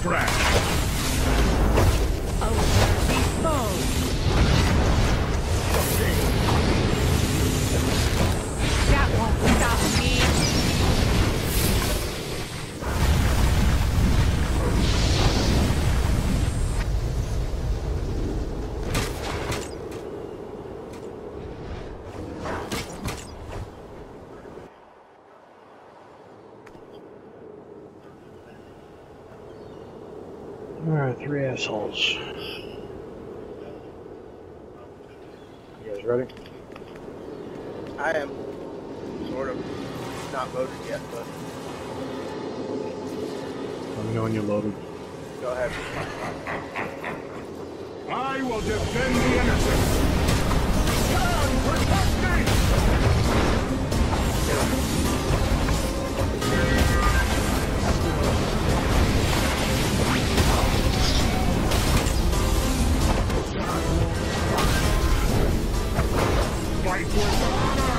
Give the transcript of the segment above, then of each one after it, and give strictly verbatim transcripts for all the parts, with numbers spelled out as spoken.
scratch. That won't stop me. Alright, three assholes. You guys ready? I am sort of not loaded yet, but Let me know when you're loaded. go ahead. I will defend the innocent. Stand, protect me! Fight with honor!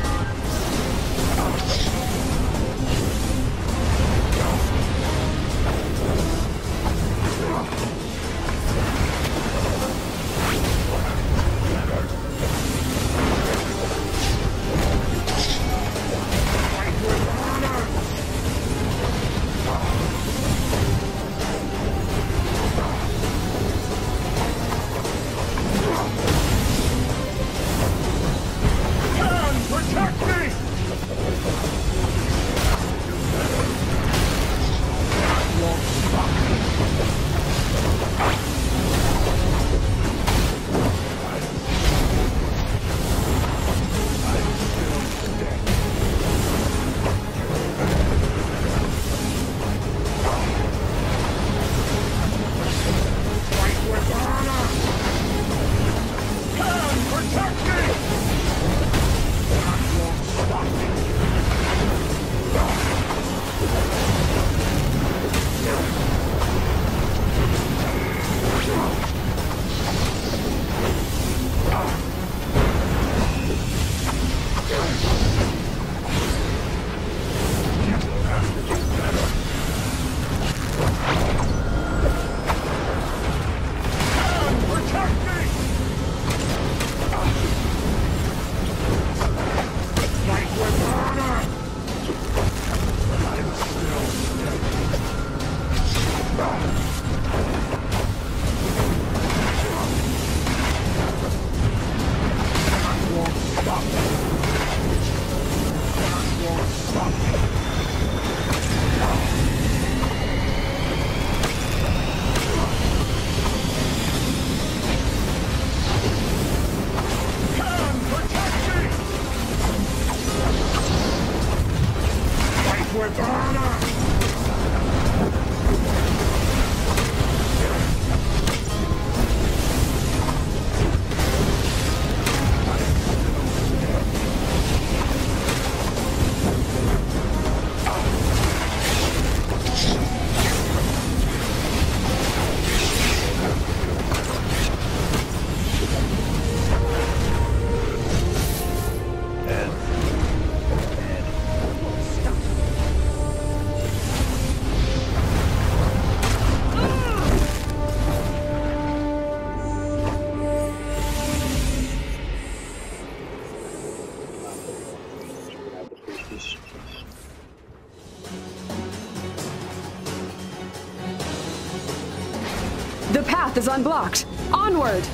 The path is unblocked. Onward!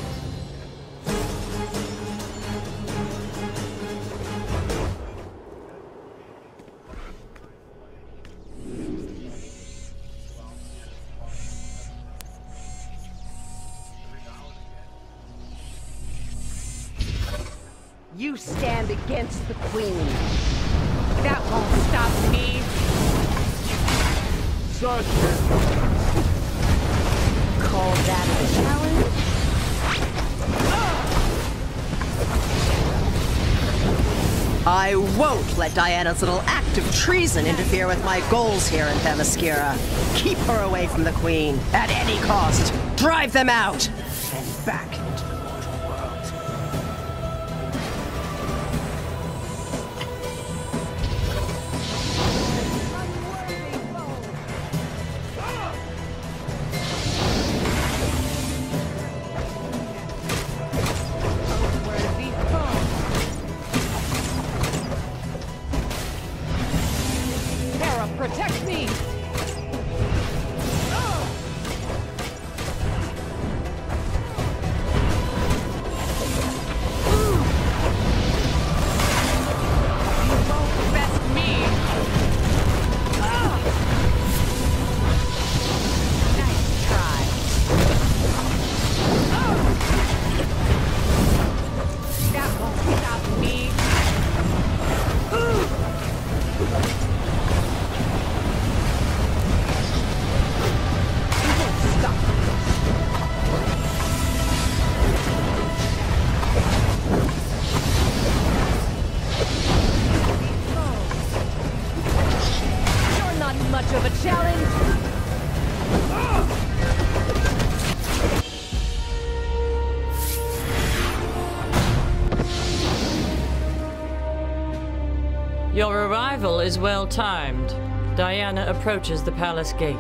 You stand against the Queen. That won't stop me. Such is Call that a challenge? I won't let Diana's little act of treason interfere with my goals here in Themyscira. Keep her away from the Queen, at any cost. Drive them out! And back into the mortal world. Your arrival is well timed. Diana approaches the palace gate.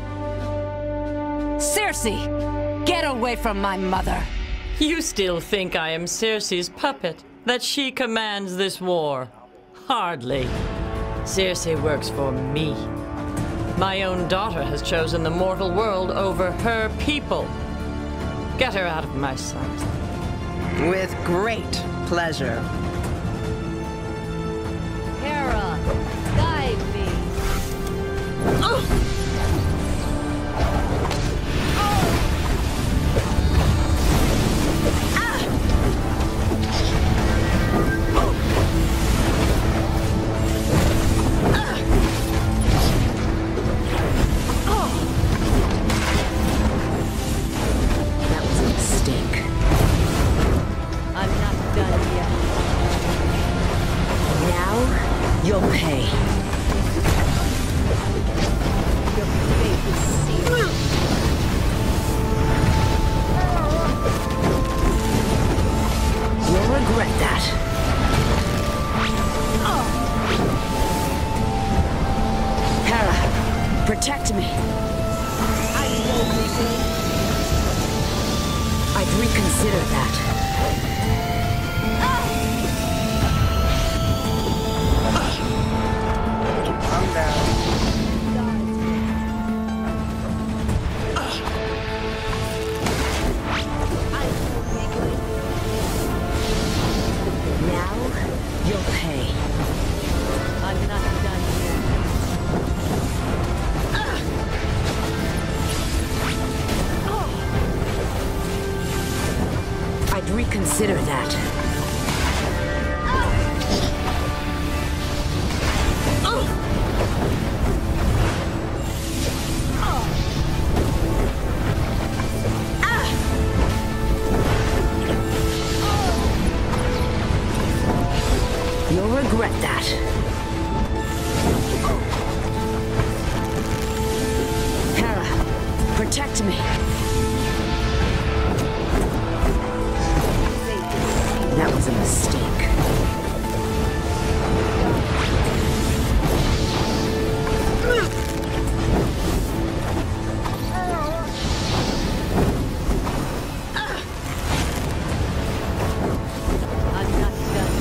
Cersei! Get away from my mother! You still think I am Cersei's puppet, that she commands this war? Hardly. Cersei works for me. My own daughter has chosen the mortal world over her people. Get her out of my sight. With great pleasure. Hera, guide me. That was a mistake. I'm not done yet. Now, you'll pay. Your fate is sealed. You'll regret that. Hera, protect me. I will regain. I'd reconsider that. I'm down. I will regain. Now, you'll pay. I'm not done yet. I'd reconsider that. You'll regret that. Hera, protect me. That was a mistake. I'm not done.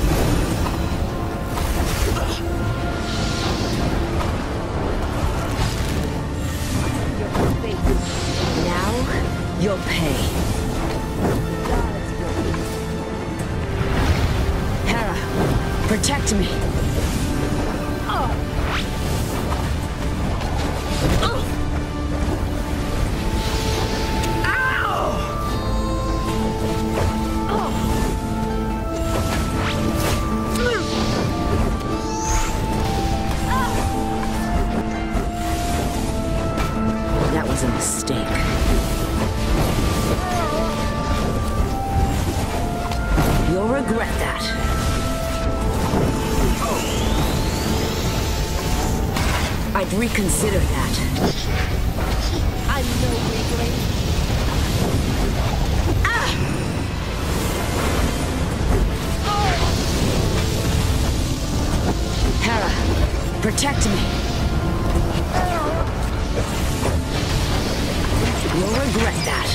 Your fate is sealed. Now, you'll pay. God's will. Hera, protect me. That was a mistake. You'll regret that. I'd reconsider that. I'm no weakling. Hera, protect me. You'll regret that.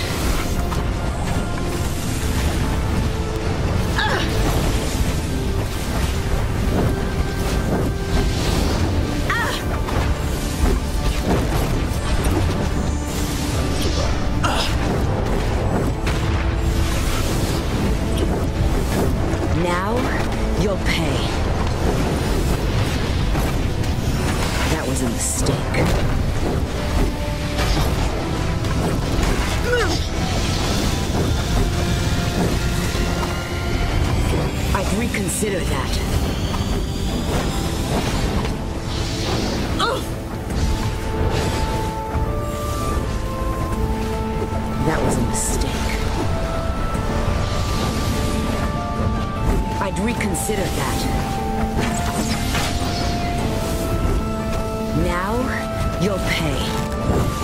Now, you'll pay. That was a mistake. I'd reconsider that. That was a mistake. I'd reconsider that. Now, you'll pay.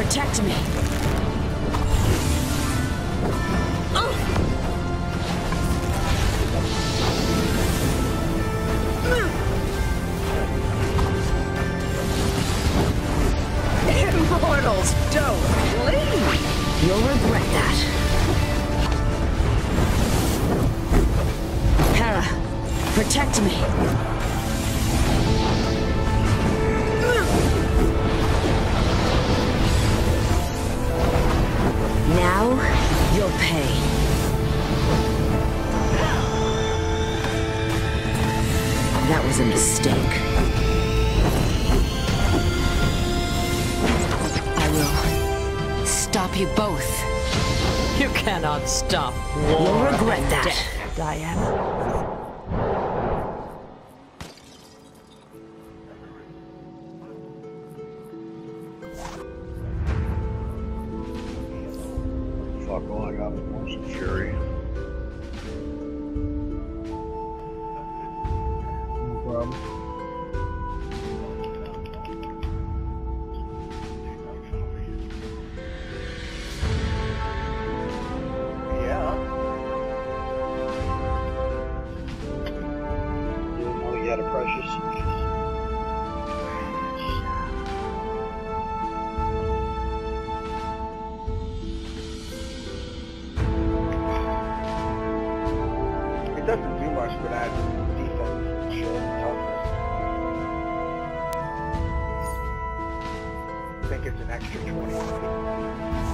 Protect me. Immortals don't bleed. You'll regret that. Hera, protect me. Now, you'll pay. That was a mistake. I will stop you both. You cannot stop You'll war regret and that. death, Diana. Fuck all I got is Motion Fury. No problem. Yeah. Didn't know he had a Precious. It doesn't do much for that defense shit and toughness. I think it's an extra twenty.